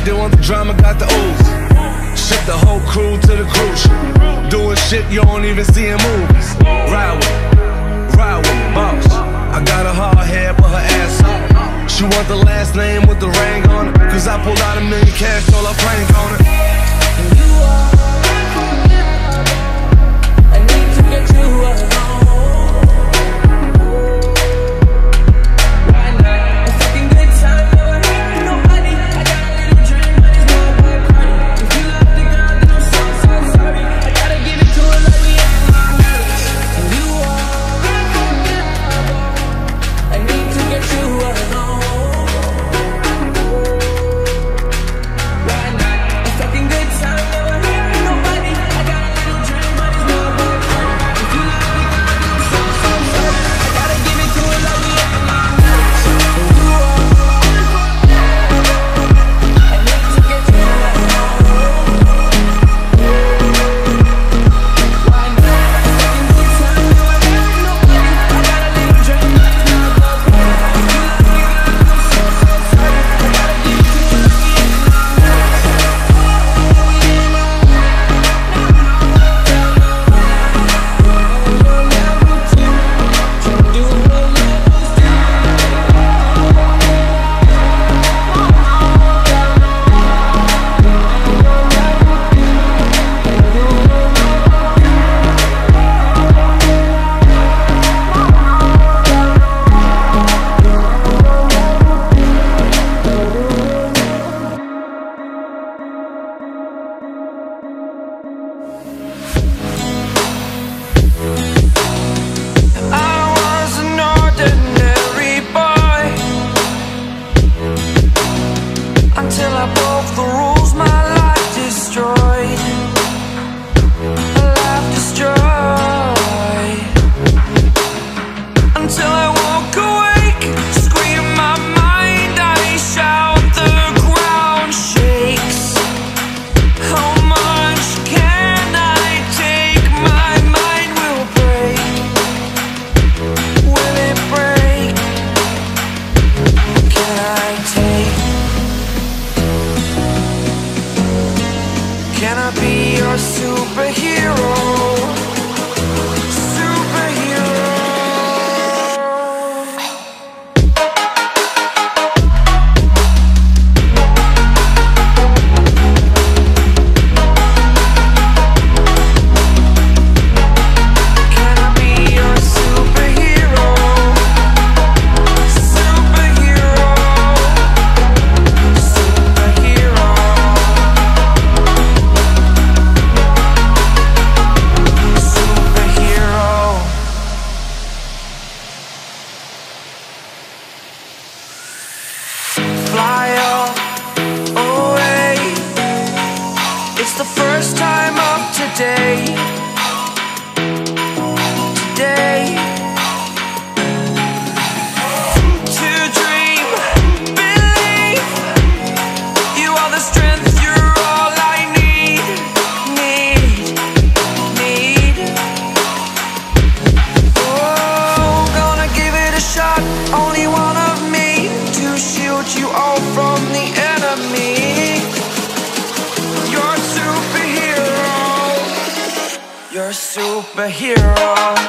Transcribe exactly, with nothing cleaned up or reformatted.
They want the drama, got the ooze. Ship the whole crew to the cruise ship. Doing shit you don't even see in movies. Ride with me, ride with me, boss. I got a hard head, put her ass up. She want the last name with the ring on it. Cause I pulled out a million cash, told her prank on it. And you are, I need to get you alone. Can I be your superhero? Superhero. Can I be your superhero? Superhero. Superhero. Fly away. It's the first time of today. Today. To dream, believe. You are the strength, you're all I need. Need, need. Oh, gonna give it a shot. Only one of me to shield you all from the enemy. You're a superhero. You're a superhero.